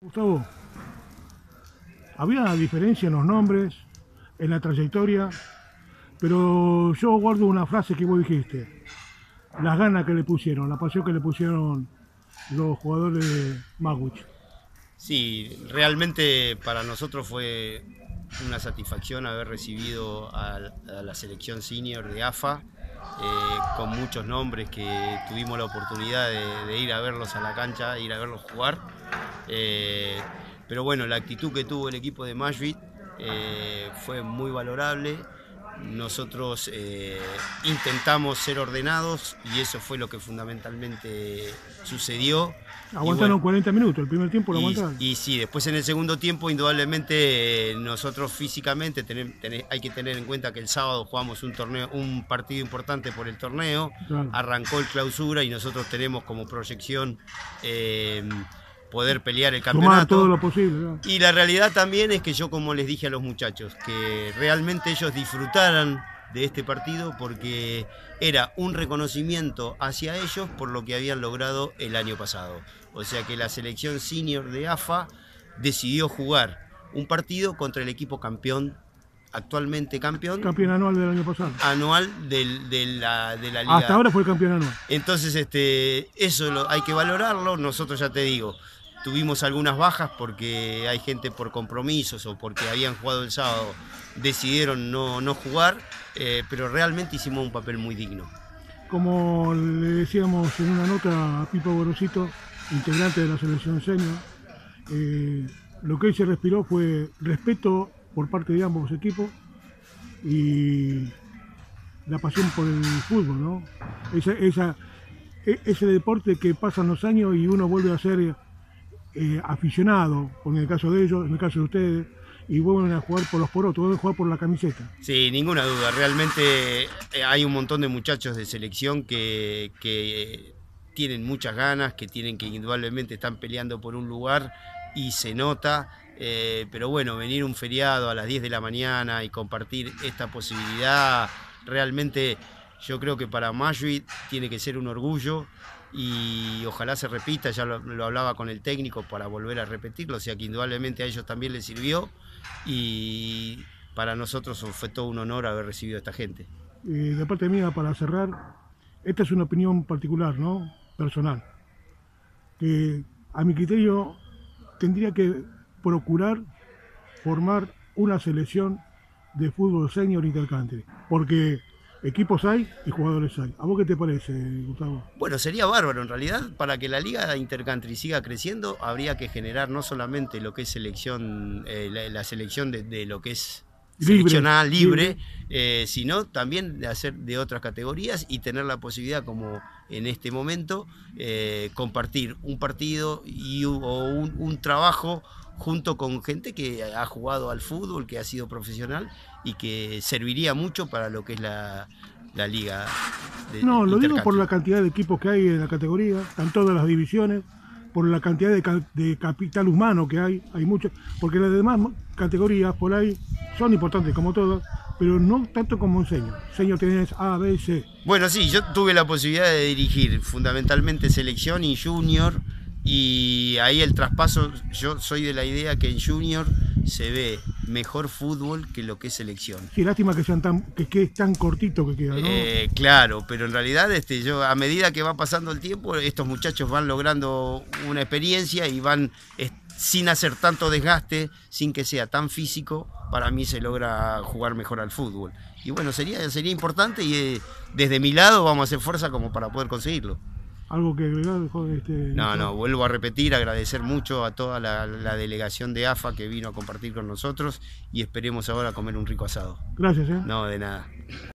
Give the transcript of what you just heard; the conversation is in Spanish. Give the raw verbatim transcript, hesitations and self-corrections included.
Gustavo, había diferencia en los nombres, en la trayectoria, pero yo guardo una frase que vos dijiste, las ganas que le pusieron, la pasión que le pusieron los jugadores de Magwitch. Sí, realmente para nosotros fue una satisfacción haber recibido a, a la selección senior de A F A, eh, con muchos nombres que tuvimos la oportunidad de, de ir a verlos a la cancha, ir a verlos jugar. Eh, pero bueno, la actitud que tuvo el equipo de Mashville eh, fue muy valorable. Nosotros eh, intentamos ser ordenados y eso fue lo que fundamentalmente sucedió. Aguantaron bueno, cuarenta minutos, el primer tiempo lo y, aguantaron. y sí, después en el segundo tiempo indudablemente eh, nosotros físicamente tener, tener, hay que tener en cuenta que el sábado jugamos un torneo, un partido importante por el torneo, Claro. Arrancó el clausura y nosotros tenemos como proyección eh, poder pelear el Sumar campeonato. todo lo posible, ¿no? Y la realidad también es que yo, como les dije a los muchachos, que realmente ellos disfrutaran de este partido porque era un reconocimiento hacia ellos por lo que habían logrado el año pasado. O sea que la selección senior de A F A decidió jugar un partido contra el equipo campeón, actualmente campeón. Campeón anual del año pasado. Anual del, de, la, de la liga. Hasta ahora fue el campeón anual. Entonces este, eso lo, hay que valorarlo. Nosotros, ya te digo, tuvimos algunas bajas porque hay gente por compromisos o porque habían jugado el sábado, decidieron no, no jugar, eh, pero realmente hicimos un papel muy digno. Como le decíamos en una nota a Pipo Gorosito, integrante de la selección senior, eh, lo que hoy se respiró fue respeto por parte de ambos equipos y la pasión por el fútbol, ¿no? Esa, esa, ese deporte que pasan los años y uno vuelve a ser eh, aficionado, en el caso de ellos, en el caso de ustedes, y vuelven a jugar por los porotos, vuelven a jugar por la camiseta. Sí, ninguna duda. Realmente hay un montón de muchachos de selección que, que tienen muchas ganas, que tienen que indudablemente están peleando por un lugar y se nota. Eh, pero bueno, venir un feriado a las diez de la mañana y compartir esta posibilidad, realmente yo creo que para Mashville tiene que ser un orgullo y ojalá se repita. Ya lo, lo hablaba con el técnico para volver a repetirlo, o sea que indudablemente a ellos también les sirvió y para nosotros fue todo un honor haber recibido a esta gente. Eh, de parte mía, para cerrar, esta es una opinión particular, ¿no? Personal, que a mi criterio tendría que procurar formar una selección de fútbol senior intercountry, porque equipos hay y jugadores hay. ¿A vos qué te parece, Gustavo? Bueno, sería bárbaro. En realidad, para que la liga intercountry siga creciendo, habría que generar no solamente lo que es selección, eh, la, la selección de, de lo que es seleccionada libre, libre. Eh, sino también de hacer de otras categorías y tener la posibilidad, como en este momento, eh, compartir un partido y, o un, un trabajo junto con gente que ha jugado al fútbol, que ha sido profesional y que serviría mucho para lo que es la, la liga. De, no, lo digo por la cantidad de equipos que hay en la categoría, en todas las divisiones, por la cantidad de, de capital humano que hay, hay mucho, porque las demás categorías por ahí son importantes como todas, pero no tanto como un senior. Senior tenés A, B, C. Bueno, sí, yo tuve la posibilidad de dirigir fundamentalmente selección y junior, y ahí el traspaso, yo soy de la idea que en junior se ve mejor fútbol que lo que es selección. Sí, lástima que sean tan, que, que es tan cortito que queda, ¿no? Eh, claro, pero en realidad este, yo, a medida que va pasando el tiempo, estos muchachos van logrando una experiencia y van, eh, sin hacer tanto desgaste, sin que sea tan físico, para mí se logra jugar mejor al fútbol. Y bueno, sería, sería importante y eh, desde mi lado vamos a hacer fuerza como para poder conseguirlo. ¿Algo que agregar? Este, no, no, vuelvo a repetir, agradecer mucho a toda la, la delegación de A F A que vino a compartir con nosotros y esperemos ahora comer un rico asado. Gracias, ¿eh? No, de nada.